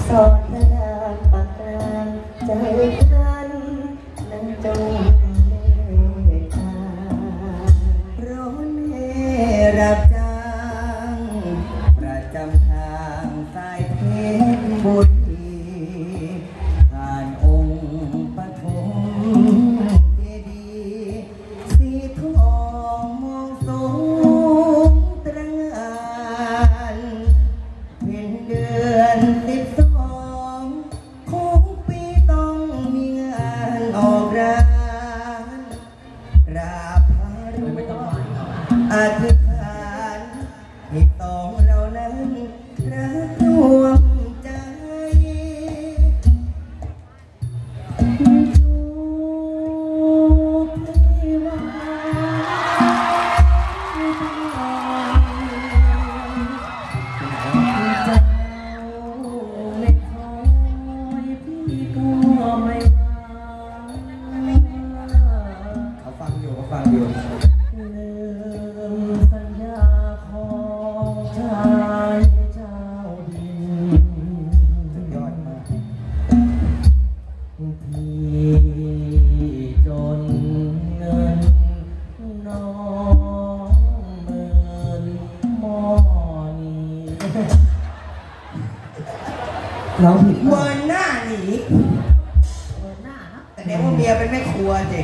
สอนพระนางปากกลางใจนั้นนั่งจงเมตตาร้อนเฮรับจ้างประจำทางสายเพชรบุรีผ่านองค์ปฐมเจดีย์สีทองมองสูงตระหง่านเป็นเดือน12ของปีต้องมีงานออกร้านราพารุอธิษฐานให้ต้องเรานั้นรักรวมใจเราผิดเมินหน้าหนีเมินหน้านะแต่เดี๋ยวว่าเมียเป็นแม่ครัวเจ๊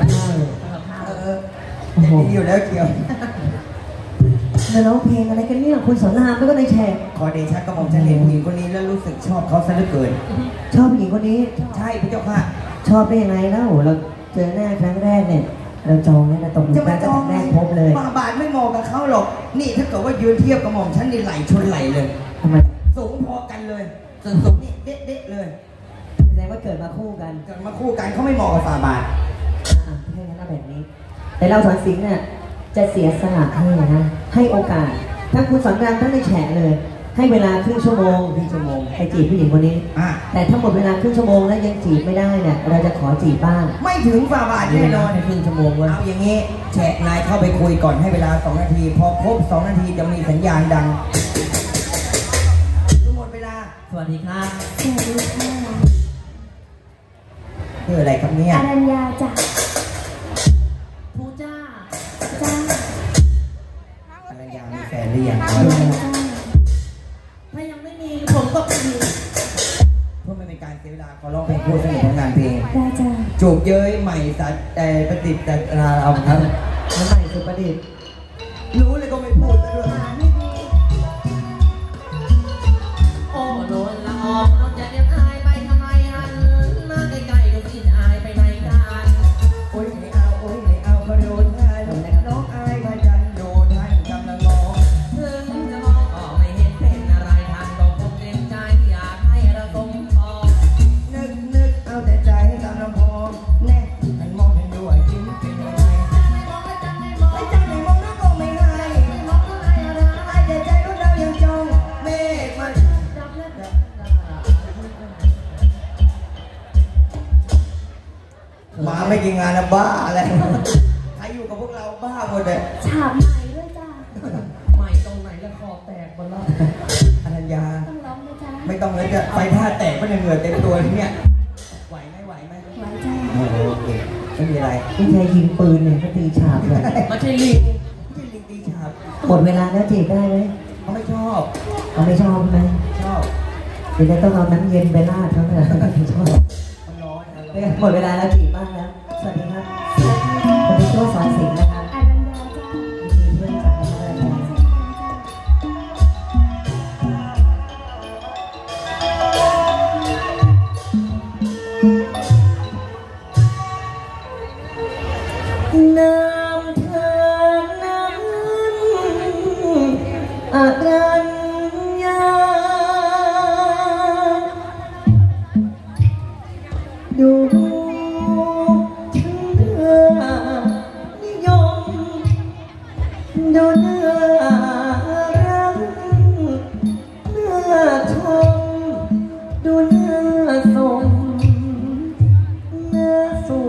ดีอยู่แล้วเกี่ยวมาร้องเพลงอะไรกันเนี่ยคุณสอนรามแล้วก็ในแชร์ขอเดชะกระหม่อมฉันเห็นผู้หญิงคนนี้แล้วรู้สึกชอบเขาซะเหลือเกินชอบผู้หญิงคนนี้ใช่พระเจ้าค่ะชอบได้ยังไงเล่าเราเจอหน้าครั้งแรกเนี่ยเราจองเนี่ยเราตกลงกันตั้งแต่แรกพบเลยบาบาทไม่มองกับเขาหรอกนี่ถ้าเกิดว่ายืนเทียบกระหม่อมฉันนี่ไหลชนไหลเลยทำไมสูงพอกันเลยส่วนสูงนี่เด๊ะเลยแสดงว่าเกิดมาคู่กันเขาไม่เหมาะกับฝ่าบาทให้งั้นแบบนี้แต่เราสอนสิงห์เนี่ยจะเสียสละให้นะให้โอกาสทั้งคุณสอนรามทั้งในแฉะเลยให้เวลาครึ่งชั่วโมงไปจีบผู้หญิงคนนี้แต่ถ้าหมดเวลาครึ่งชั่วโมงแล้วยังจีบไม่ได้เนี่ยเราจะขอจีบบ้างไม่ถึงฝ่าบาทแน่นอนครึ่งชั่วโมงเอาอย่างนี้แฉะนายเข้าไปคุยก่อนให้เวลา2 นาทีพอครบ2 นาทีจะมีสัญญาณดังสวัสดีครับสวัสดีค่ะชื่ออะไรครับเนี่ยอรัญญาจ้ะผู้จ้าอรัญญามีแฟนหรือยังถ้ายังไม่มีผมก็มีเพื่อไม่เป็นการเสียเวลาขอร้องเพลงพูดสนุกของงานเพลงได้จ้ะจูบเย้ยใหม่สัตประดิษฐ์แต่เราครับใหม่สุดประดิษฐ์รู้เลยก็ไม่พูดซะด้วยโดนละออกน้องจะเรียกอายไปทำไมหันมาใกล้ๆดูสิอายไปไหนกันโอ้ยไม่เอาเขาโดนท่านน้องอายพระจันทร์โดนท่านกำลังมองถึงจะมองก็ไม่เห็นเป็นอะไรท่านก็คงเต็มใจอยากให้เราสมปองนึกเอาแต่ใจให้ตามลำพองแน่ท่านมองเห็นด้วยยิ้มเป็นยังไงไม่มองนึกก็ไม่ให้แต่ใจของเรายังจองเมฆมันมาไม่กินงานนะบ้าอะไรใครอยู่กับพวกเราบ้าหมดเลยฉาบใหม่ด้วยจ้าใหม่ตรงไหนแล้วคอแตกหมดแล้วอรัญญาต้องร้องไหมจ้าไม่ต้องเลยจะไปท่าแตกไม่ได้เหงื่อเต็มตัวเนี่ยไหวไหมไหวจ้าโอเคไม่มีอะไรไม่ใช่ยิงปืนเนี่ยก็ตีฉาบเลยไม่ใช่ลิงตีฉาบหมดเวลาแล้วจีบได้ไหมเขาไม่ชอบไหมชอบเดี๋ยวต้องเอาน้ำเย็นไปราดเขาเนี่ยชอบหมดเวลาแล้วจีบบ้างแล้วสวัสดีครับผมเป็นตัวสอนสิงห์นะครับอรัญญาจ้ามีเพื่อนจากอรัญญาน้ำเธอนั้นอรัญญาดูดูน่ารักน่าชมดูน่าสมน่าสู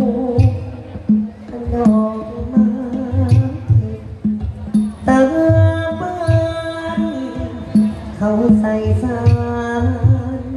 ดอกไม้ตาบ้านเขาใส่สาร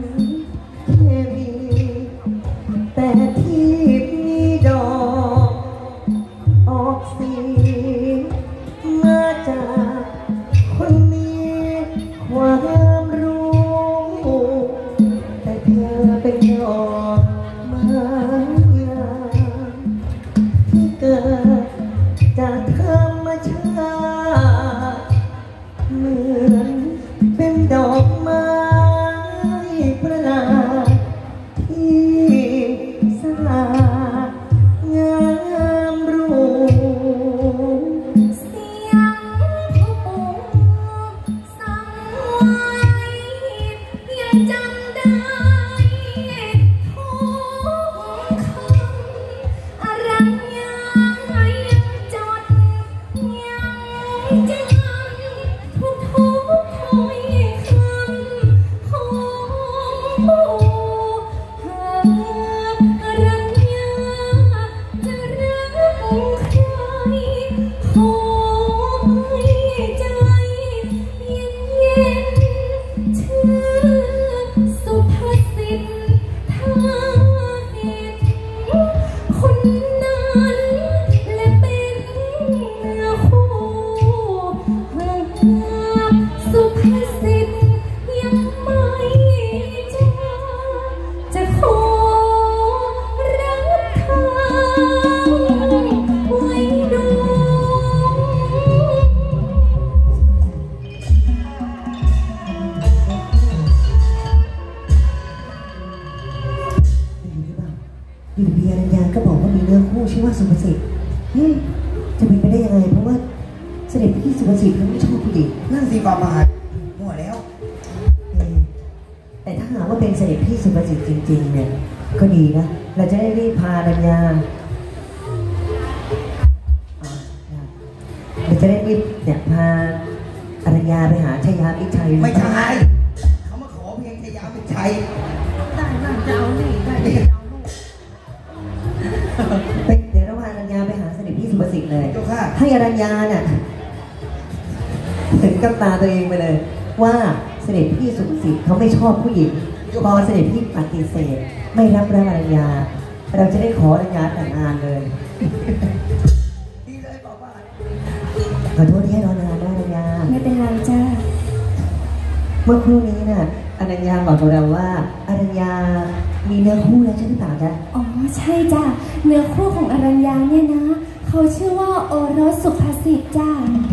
อนเป็นดอกไม้ประหลาดที่สลาดงามรูเสียงพ่อปู่สั่งไว้ยังจำได้ทุกคำอะไรยังจดยังจำทุกถ้อยคำของปู่หากอรัญญาจะรักใครขอให้ใจเย็นๆชื่อสุภาษิตถ้าเห็นคนนั้นและเป็นเนื้อคู่หากสุภาษิตยังไม่จางจะขอรับทางไว้ดูอยู่ดีอรัญญาก็บอกว่ามีเนื้อคู่ชื่อว่าสุภสิทธิ์จะเป็นไปได้ยังไงเพราะว่าเสด็จพี่สุภสิทธิ์เขาไม่ชอบผู้หญิงนั่นสิฝ่าบาทมั่วแล้วแต่ถ้าหากว่าเป็นเสด็จพี่สุภสิทธิ์จริงๆเนี่ยก็ดีนะเราจะได้รีบพาอรัญญาเราจะได้รีบเนี่ยพาอรัญญาไปหาชายามิตรชัยไม่ใช่เขามาขอเพลงชายามิตรชัยได้นั่นจะเอานี่ได้จะเอาลูกเดี๋ยวเราพาอรัญญาไปหาเสด็จพี่สุภสิทธิ์เลยเจ้าค่ะให้อรัญญาเนี่ยเห็นกับตาตัวเองไปเลย ว่าเสด็จพี่สุภสิทธิ์เขาไม่ชอบผู้หญิงพอเสด็จพี่ปฏิเสธไม่รับอรัญญาเราจะได้ขออรัญญาแต่งงานเลยดีเลยฝ่าบาทขอโทษที่ให้รอนานนะอรัญญาไม่เป็นไรจ้าเมื่อครู่นี้น่ะอรัญญาบอกกับเราว่าอรัญญามีเนื้อคู่แล้วใช่หรือเปล่าจ๊ะอ๋อใช่จ้าเนื้อคู่ของอรัญญาเนี่ยนะเขาชื่อว่าโอรสสุภาษิตจ้า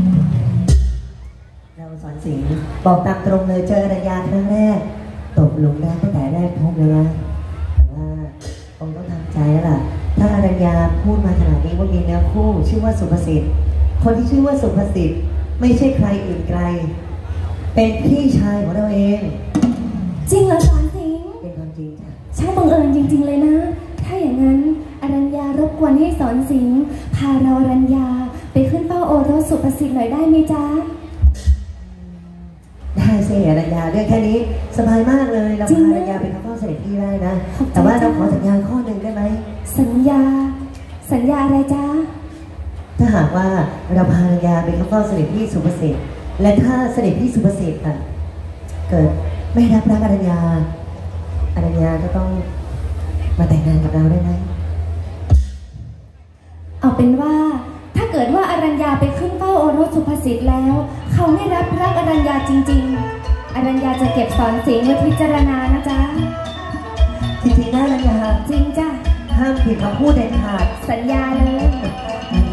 เราสอนสิงห์บอกตามตรงเลยเจออรัญญาครั้งแรกตกหลุมรักตั้งแต่แรกพบเลยนะแต่ว่าคงต้องทำใจแล้วล่ะถ้าอรัญญาพูดมาขนาดนี้ว่ามีเนื้อคู่ชื่อว่าสุภสิทธิ์คนที่ชื่อว่าสุภสิทธิ์ไม่ใช่ใครอื่นไกล เป็นพี่ชายของเราเองจริงเหรอสอนสิงห์เป็นความจริงจ้ะช่างบังเอิญจริงๆเลยนะ ถ้าอย่างนั้นอรัญญารบกวนให้สอนสิงห์พาเราอรัญญาไปขึ้นเฝ้าโอรสสุภสิทธิ์หน่อยได้ไหมจ๊ะได้สิอรัญญาเรื่องแค่นี้สบายมากเลยเราพาอรัญญาไปเข้าเฝ้าเสด็จพี่ได้นะแต่ว่าเราขอสัญญาข้อหนึ่งได้ไหมสัญญาอะไรจ๊ะถ้าหากว่าเราพาอรัญญาไปเข้าเฝ้าเสด็จพี่สุภสิทธิ์และถ้าเสด็จพี่สุภสิทธิ์เกิดไม่รับรักอรัญญาก็ต้องมาแต่งงานกับเราได้ไหมเอาเป็นว่าถ้าเกิดว่าอรัญญาไปขึ้นเฝ้าโอรสสุภสิทธิ์แล้วเขาไม่รับรักอรัญญาจริงๆอรัญญาจะเก็บสอนสิงห์ไว้พิจารณานะจ๊ะจริงๆนะอรัญญาจริงจ้ะห้ามผิดคำพูดเด็ดขาดสัญญาเลยงั้น